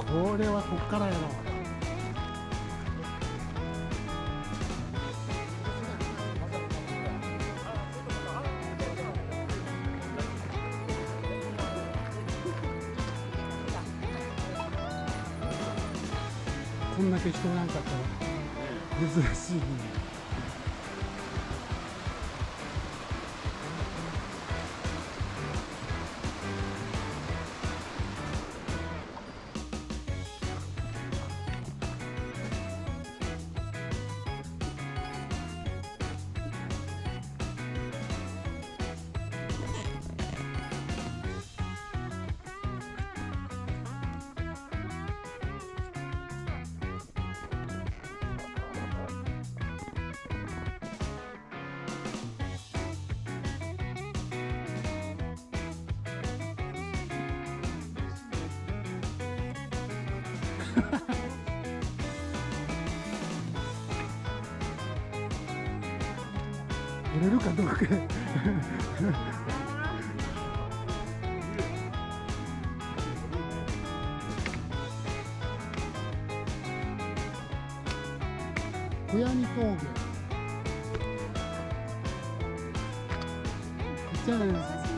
これはこっからやろ。こんだけ人おらんかったら珍しいね。取れるかどうか小屋見峠じゃないですか。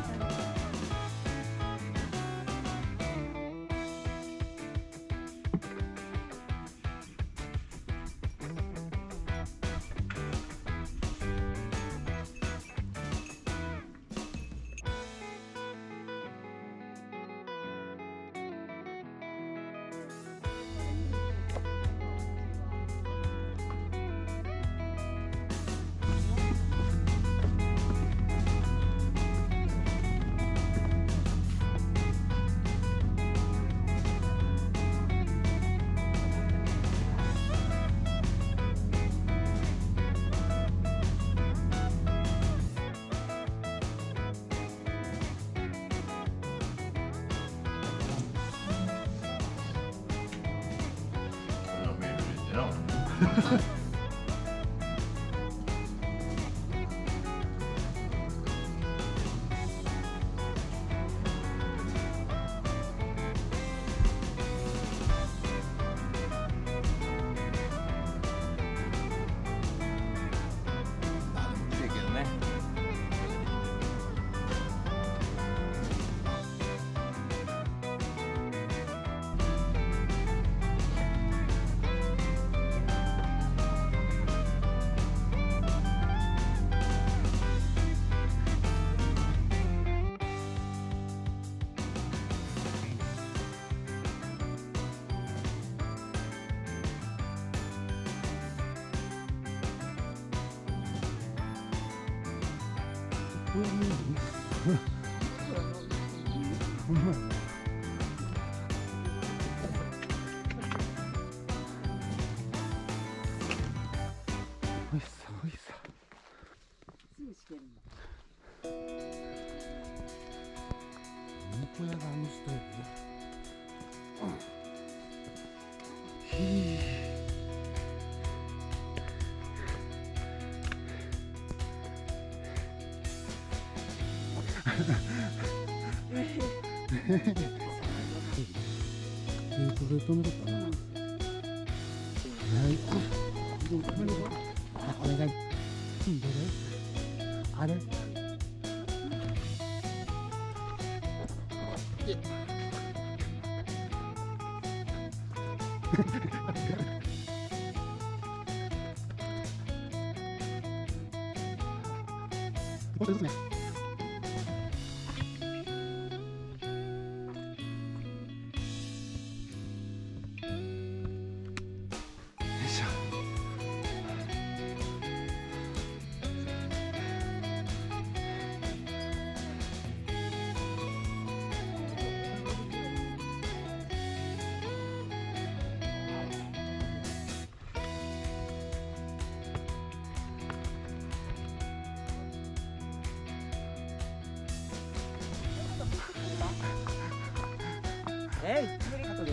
ほんまや。おいしさおいしさ。 すぐしてるの。 小屋があの人やで。ひぃ。これ止めるかな。はい。あ、これが。どれ？あれ。もう一つね。 滑り方でな。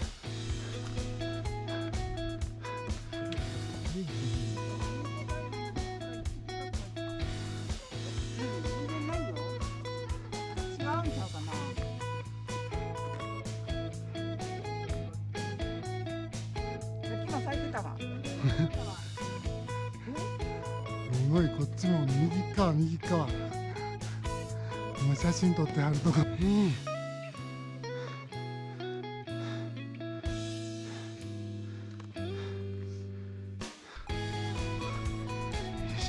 全然ないよ。違うんちゃうかな。 すごい、こっちも右側今写真撮ってはるとこ、よいしょ。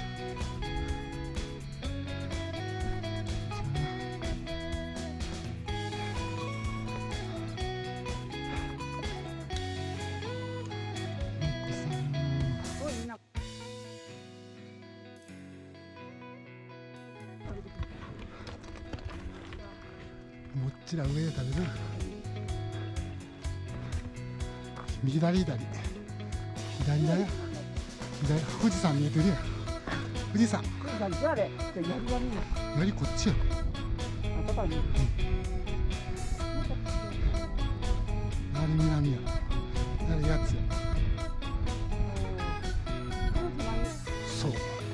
もっちら上で食べる。左だよ。左、富士山見えてるやん。富士山。よりこっちよ。あれ南や。あれやつや。そう。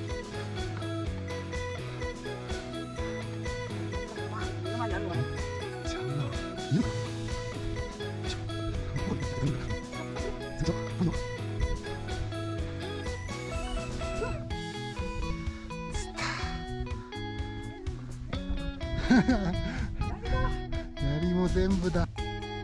やりも全部だ。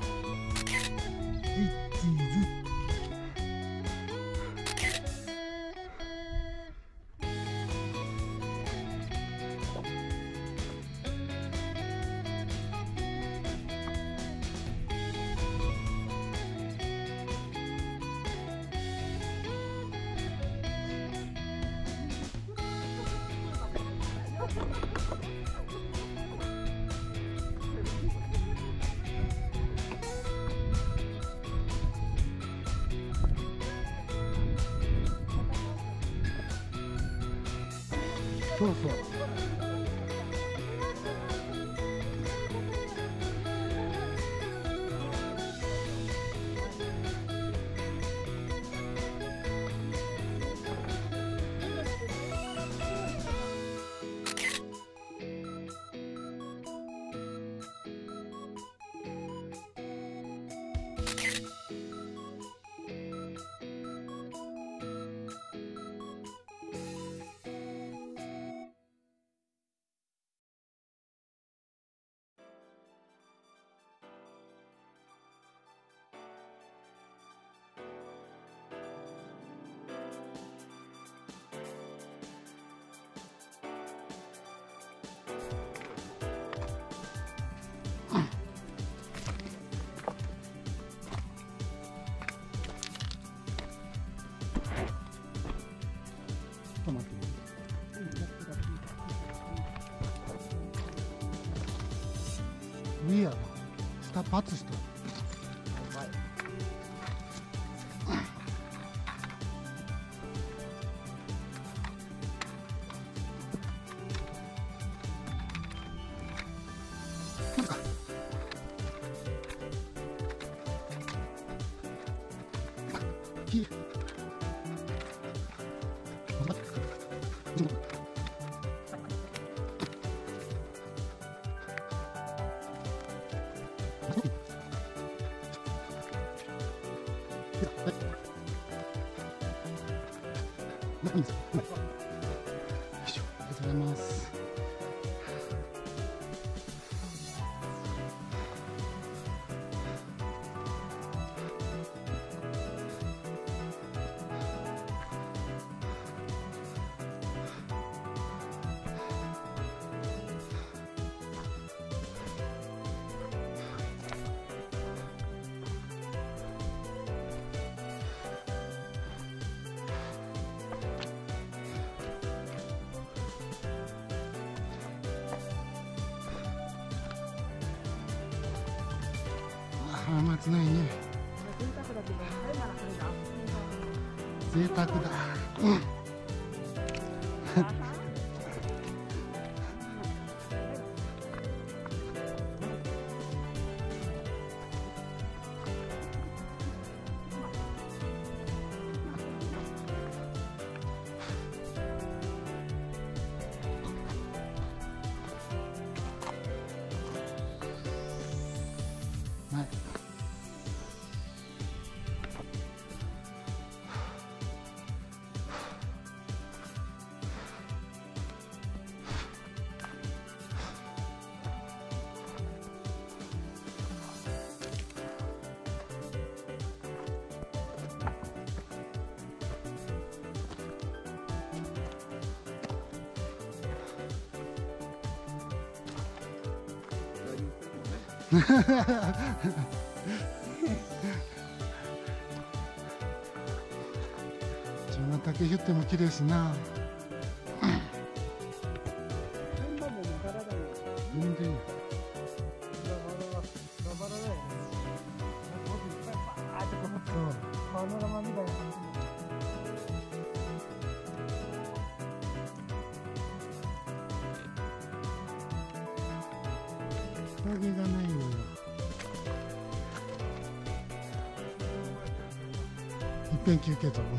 そうそう。上やな。下パツした。ありがとうございます。浜松ないね。贅沢だ。うん。はい。 自分が竹ひゅっても綺麗しな。全然。 パノラマみたいな感じ。 影がないのよ。いっぺん休憩と。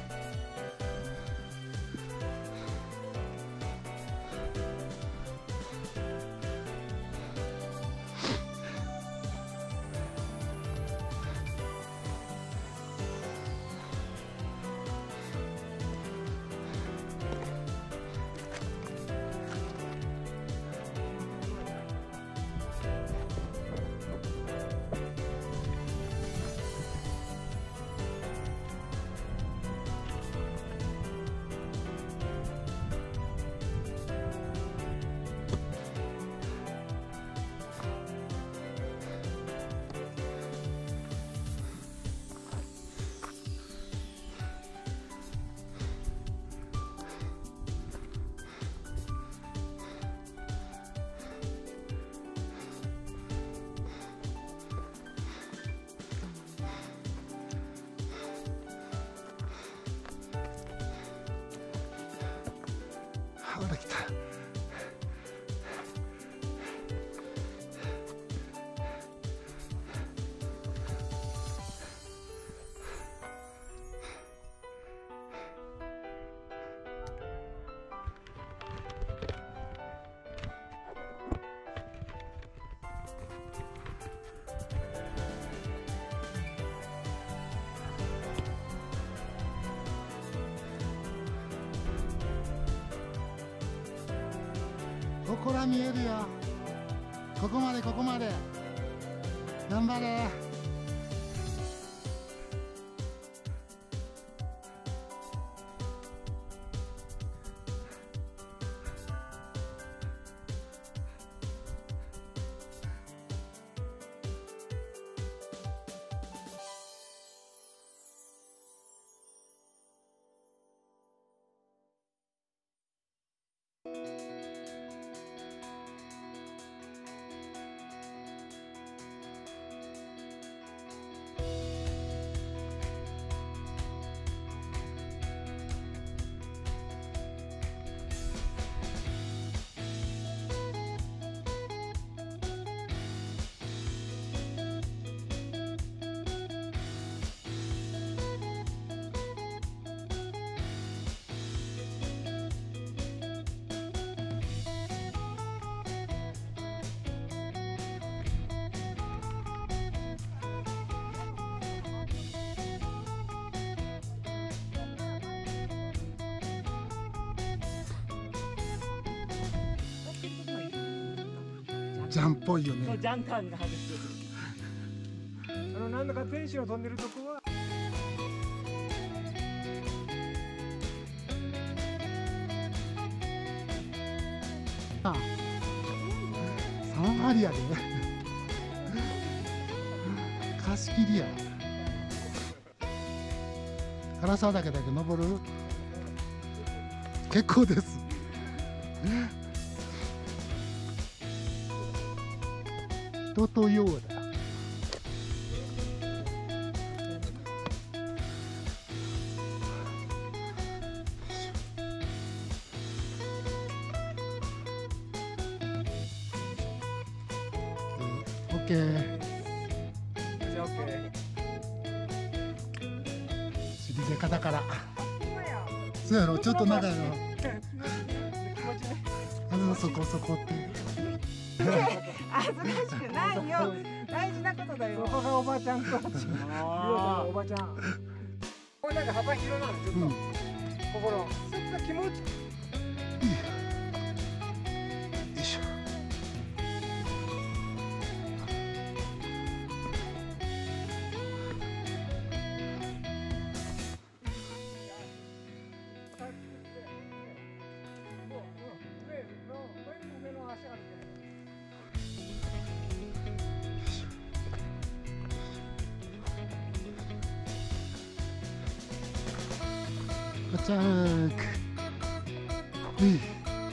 ほら来た。ここら見えるよ。ここまでここまで。頑張れ。ジャンっぽいよね。 ジャンタンが外してる。 なんだか天使の飛んでるとこは。 あ、3針やで。貸し切りや。唐沢岳だけ登る。結構です。人とようだ。オッケー。 じゃあ OK。 尻で肩から。そうやろ、ちょっと長いの。そこそこって。 恥ずかしくないよ。大事なことだよ。 そこがおばちゃんと。おばちゃん。これなんか幅広なの、ちょっと。心。ちょっと気持ち。 よいしょ。 上の足あるね。 あちゃーく。うい。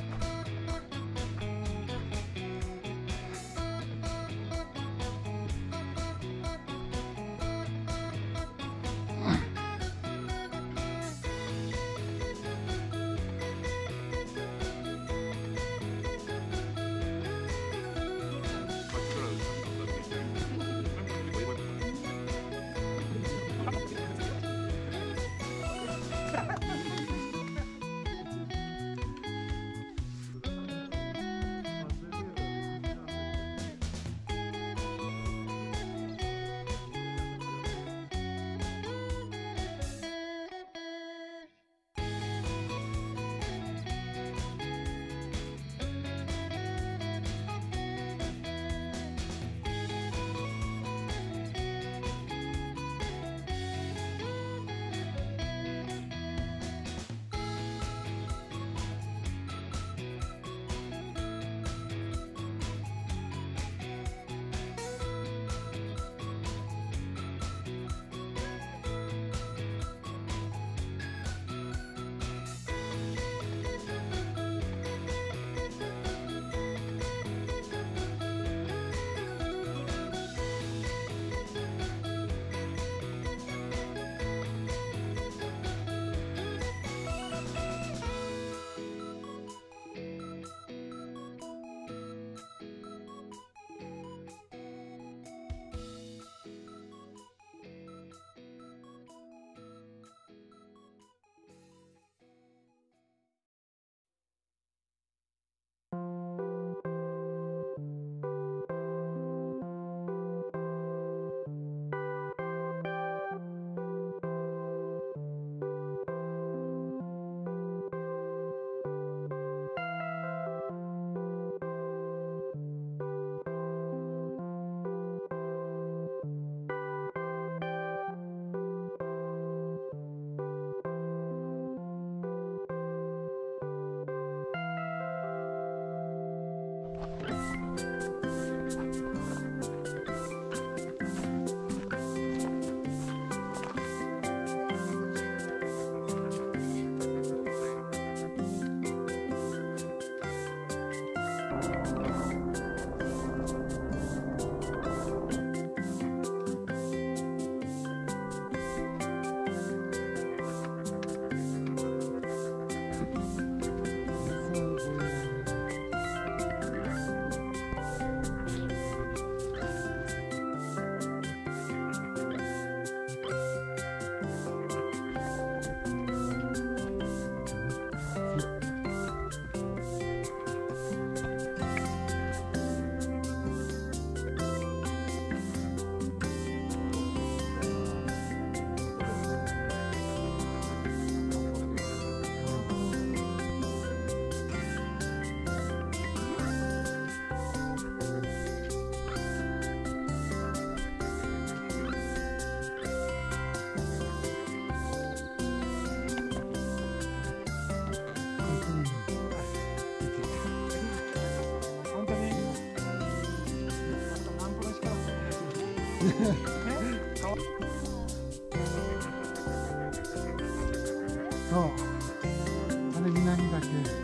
そう、あれ南だけ。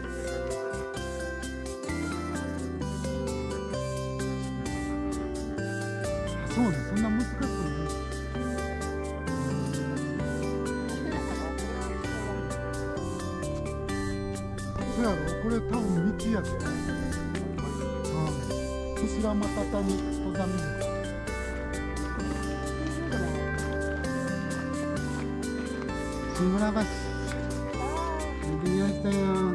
あ、そうね、そんな難しいね。そうやろ、これ多分道やで。後ろまたたに登山道。志村橋クリアしたよ。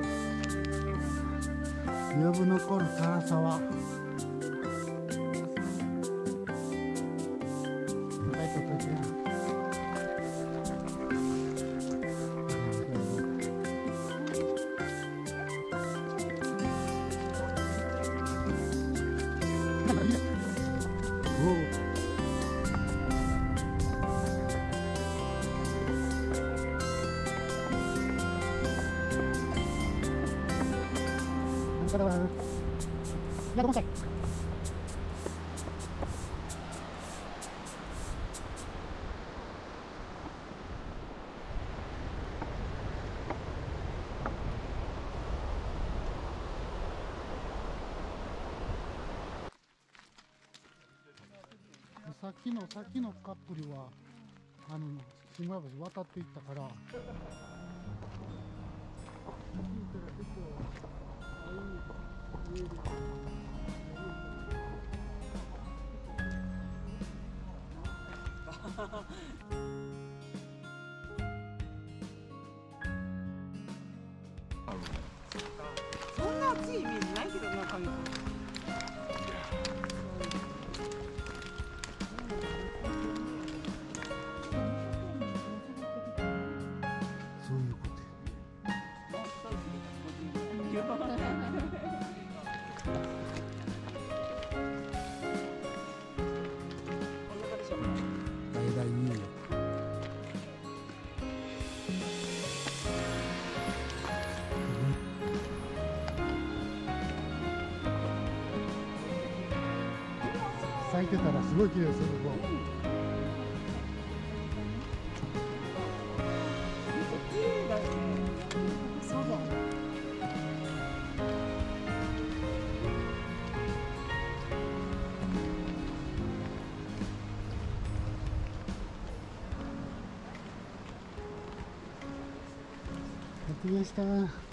呼ぶ残る唐沢。Ya, ¿cómo se? っきのカップルは新米橋渡っていったから。 そんな暑いイメージないけどな、韓国。 そういうこと。大々入浴。咲いてたらすごい綺麗ですよ、ここ。 そうだ。 やってきました。